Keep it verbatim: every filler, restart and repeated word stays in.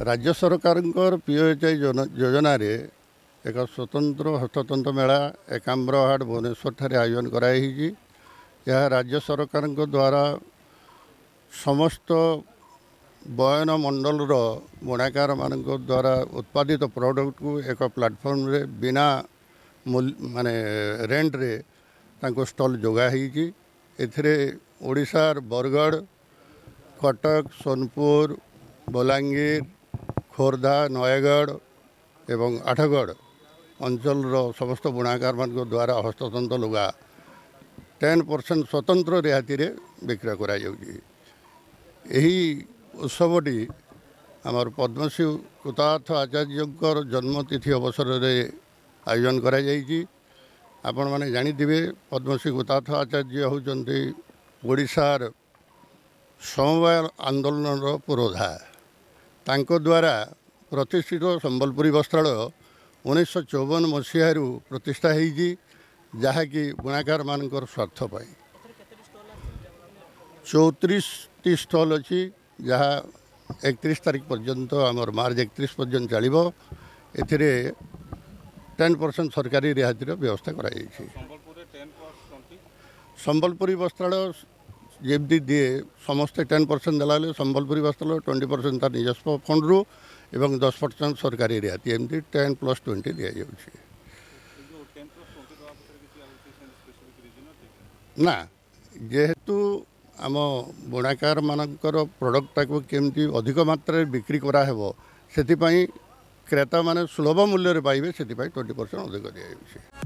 राज्य सरकार पीओएचआई योजना रे एक स्वतंत्र हस्ततंत्र मेला एकाम्र हाट भुवनेश्वर ठारे आयोजन कराई। यह राज्य सरकार द्वारा समस्त बयन मंडल बुणाकार मान द्वारा उत्पादित प्रोडक्ट को एक प्लाटफॉर्म रे बिना मूल्य माने रेंट रे तांको स्टॉल जोगाई। एथिरे ओडिशार बरगढ़, कटक, सोनपुर, बलांगीर, खोर्धा, नयगढ़ एवं आठगढ़ अंचल समस्त बुणाकार मान द्वारा हस्ततंत्र लुगा टेन परसेंट स्वतंत्र रिहाती रे बिक्रय कराई। उत्सवटी आमर पद्मश्री कृतार्थ आचार्य जन्मतिथि अवसर में आयोजन कराई। आपण माने जानिथिबे पद्मश्री कृतार्थ आचार्य होउचंती ओडिशार समवाय आंदोलन पुरोधा। तांको द्वारा प्रतिष्ठित संबलपुरी वस्त्रालय उन्नीस सौ चौवन मसीह प्रतिष्ठा होगी, जहाँकि बुणाकार मानकर स्वार्थ पाई चौतीस टी स्टल अच्छी, जहाँ एकतीस तारीख पर्यंत आमर मार्च एकतीस पर्यंत चलो। एथिरे टेन परसेंट सरकारी रिहातीर व्यवस्था कराई। संबलपुरी वस्त्रालय जमी दिए समस्ते टेन परसेंट देला संबलपुरी वस्त्रालय ट्वेंटी परसेंट तार निजस्व फंड रु एवं दस परसेंट सरकारी रिहाती एमती टेन प्लस ट्वेंटी दि जाऊँगी ना। जेहेतु आम बुणाकार मानकर प्रोडक्टा को केमती अधिक मात्रा बिक्री कराहेब से क्रेता माने सुलभ मूल्य पाइबे से ट्वेंटी परसेंट अधिक दि जाऊँगी।